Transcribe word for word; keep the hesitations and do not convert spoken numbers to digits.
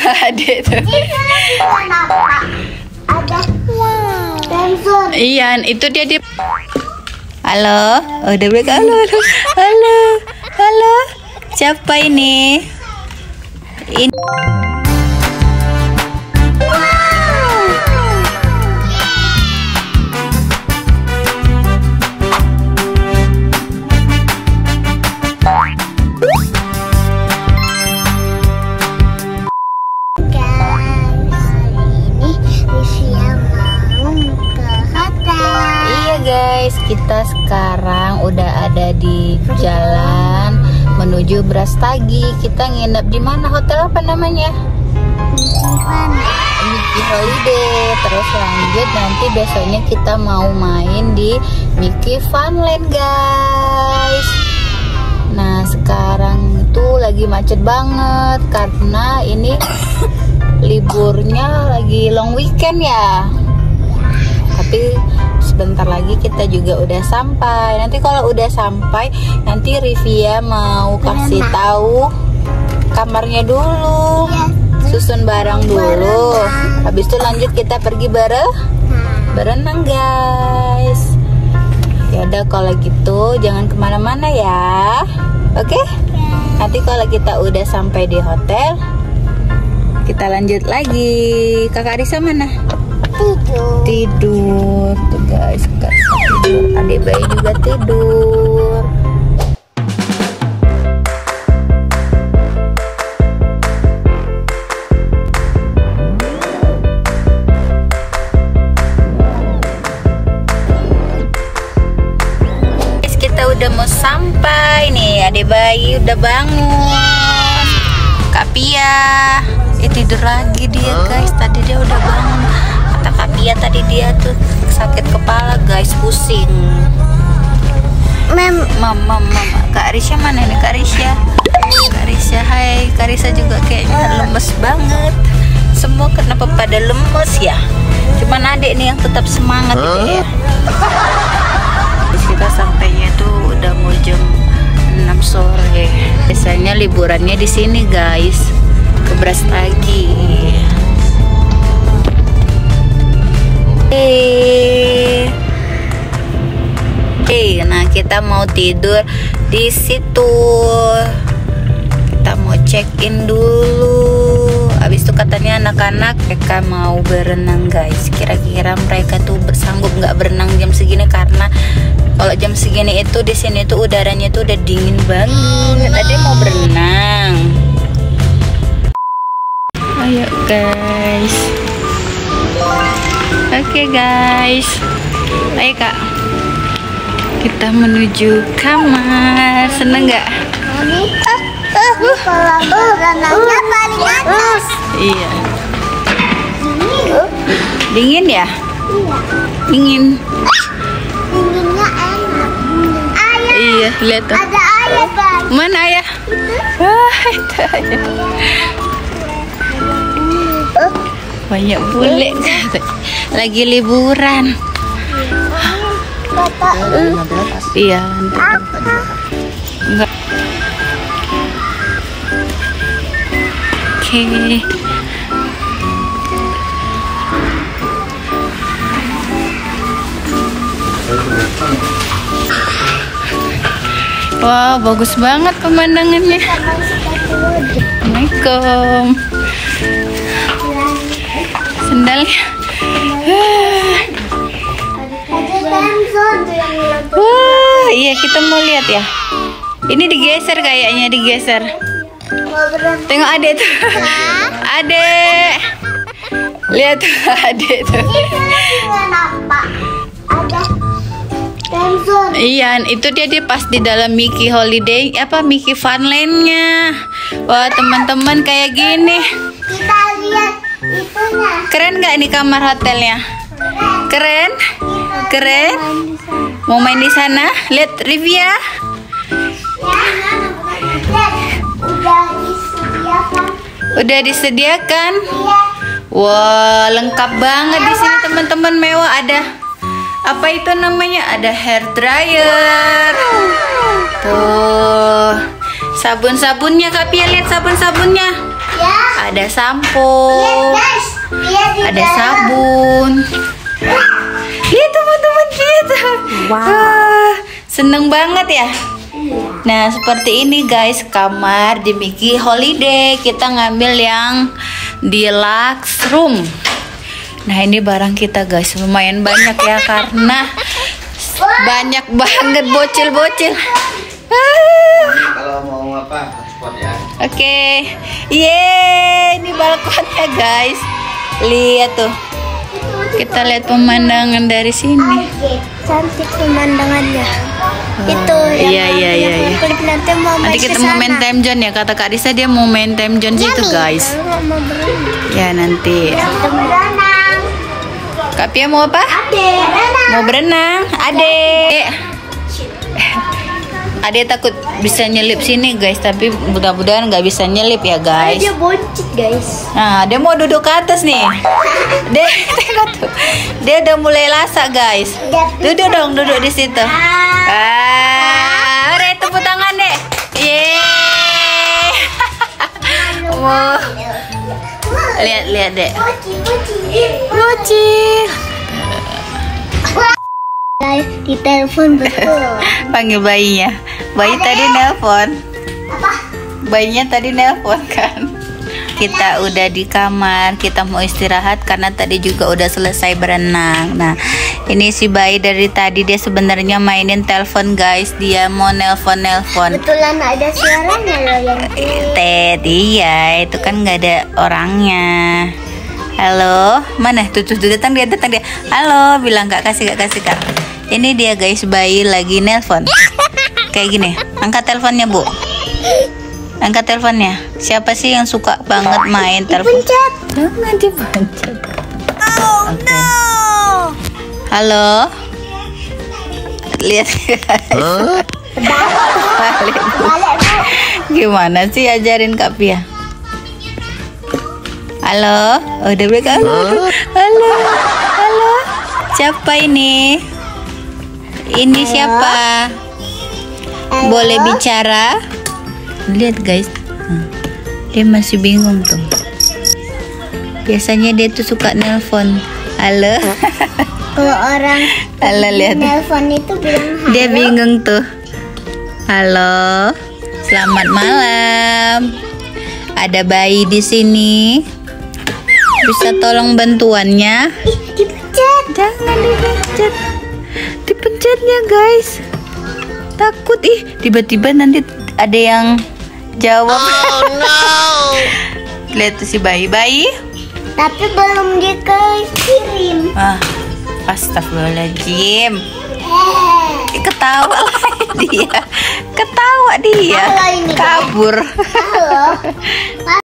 adik tuh. Ada wow. Iya, itu dia dia. Halo, oh, udah balik. Halo, halo, halo, halo. Siapa ini? Ini. Kita sekarang udah ada di jalan menuju Brastagi. Kita nginep di mana? Hotel apa namanya? Mickey Holiday. Terus lanjut nanti besoknya kita mau main di Mickey Funland, guys. Nah, sekarang itu lagi macet banget karena ini liburnya lagi long weekend ya. Tapi sebentar lagi kita juga udah sampai. Nanti kalau udah sampai, nanti Rivia mau kasih tahu kamarnya dulu, susun barang dulu. Habis itu lanjut kita pergi bareng berenang, guys. Ya udah kalau gitu jangan kemana-mana ya, oke? Okay? Nanti kalau kita udah sampai di hotel, kita lanjut lagi. Kakak Arisa mana? Tidur. Tidur tuh guys, tidur. Adik bayi juga tidur. Guys, kita udah mau sampai nih. Adik bayi udah bangun. Kak Pia, eh tidur lagi dia guys. Tadi dia udah bangun. Kata Kak Pia tadi dia tuh sakit kepala guys, pusing. Mem, Mama, mama. Kak Arisya mana nih? Kak Arisya. Kak Arisya, hai. Kak Arisya juga kayaknya lemes banget. Semua kenapa pada lemes ya? Cuman adik nih yang tetap semangat gitu ya. Terus kita sampainya tuh udah mau jam enam sore. Biasanya liburannya di sini guys, ke Brastagi. Eh, eh, nah kita mau tidur di situ. Kita mau check in dulu. Abis itu katanya anak-anak mereka mau berenang guys. Kira-kira mereka tuh bersanggup nggak berenang jam segini karena kalau jam segini itu di sini tuh udaranya tuh udah dingin banget. Ada yang mau berenang. Ayo guys. Oke okay, guys, ayo kak, kita menuju kamar. Seneng nggak? uh, kolam renangnya paling atas. Iya. Dingin ya? Iya. Dingin. Dinginnya enak. Ayah. Iya, lihat tuh. Ada ayah guys. Mana ayah? Wah, itu ayah. Banyak bule. Lagi liburan. Bapak, uh. Iya. Enggak. Oke. Okay. Wow, bagus banget pemandangannya. Assalamualaikum. Sendalnya. Wah, iya kita mau lihat ya. Ini digeser kayaknya, digeser. Tengok adek tuh. Adek. Lihat tuh adek tuh. Iya, itu dia dia pas di dalam Mickey Holiday, apa Mickey Funland-nya. Wah, teman-teman kayak gini. Kita lihat itunya. Keren nggak nih kamar hotelnya? Keren? Keren? Mau main di sana? Lihat Rivia. Udah disediakan. Udah disediakan. Wah, lengkap banget di sini teman-teman, mewah. Ada apa itu namanya? Ada hair dryer. Tuh. Sabun-sabunnya Kak Pia, lihat sabun-sabunnya. ada sampo, Guys, lihat di ada dalam. sabun. Lihat teman-teman kita. Wah, seneng banget ya. Nah, seperti ini guys kamar di Mickey Holiday. Kita ngambil yang deluxe room. Nah, ini barang kita guys, lumayan banyak ya karena banyak banget bocil-bocil. Ah. Kalau mau apa hotspot ya. Oke, yeay, ini balkonnya guys. Lihat tuh, kita lihat pemandangan dari sini. Cantik pemandangannya. Itu yang iya, iya, iya, iya. Klik nanti mau main Nanti kita kesana. mau main time zone ya, kata Kak Risa dia mau main time zone situ guys. Mau berenang. Ya nanti. Berenang. Kak Pia mau apa? Ade, berenang. Mau berenang, adek. Adek takut bisa nyelip sini guys, tapi mudah-mudahan nggak bisa nyelip ya guys. Dia boncit guys. Nah, dia mau duduk ke atas nih. Dia, tengok tuh. Dia udah mulai lasak guys. Duduk dong, duduk di situ. Ah, udah tepuk tangan deh. Yeay. Wow. Lihat, lihat deh. Bocil, bocil. Bocil. Guys, di telepon betul. Panggil bayinya. Bayi tadi nelpon. Apa? Bayinya tadi nelpon kan. Kita udah di kamar, kita mau istirahat karena tadi juga udah selesai berenang. Nah, ini si bayi dari tadi dia sebenarnya mainin telepon guys. Dia mau nelpon-nelpon. Kebetulan ada suaranya loh yang Tet, iya, itu kan nggak ada orangnya. Halo, mana? Tuh, tuh, tuh, datang dia, datang dia. Halo, bilang nggak kasih, nggak kasih kak. Ini dia guys, bayi lagi nelpon. Kayak gini, angkat teleponnya bu. Angkat teleponnya. Siapa sih yang suka banget main telepon? pencet. Jangan dipencet. Oh Oke. Halo. Lihat. Balik, Bu. Gimana sih ajarin Kak Pia? Halo. Oh, udah balik. Halo. Halo. Halo. Siapa ini? Ini siapa? Boleh bicara? Lihat guys. Hmm. Dia masih bingung tuh. Biasanya dia tuh suka nelpon. Halo. Kalau orang Halo, lihat. nelpon itu bilang halo. Dia bingung tuh. Halo, selamat malam. Ada bayi di sini. Bisa tolong bantuannya? Ih, dipencet. Jangan dipencet. Dipencetnya guys. Takut ih. Tiba-tiba nanti ada yang jawab. Oh no. Lihat tuh si bayi-bayi. Tapi belum dikirim. Ah, astagfirullahaladzim. Eh. Ketawa dia. Ketawa dia. Halo ini, guys. Kabur. Halo.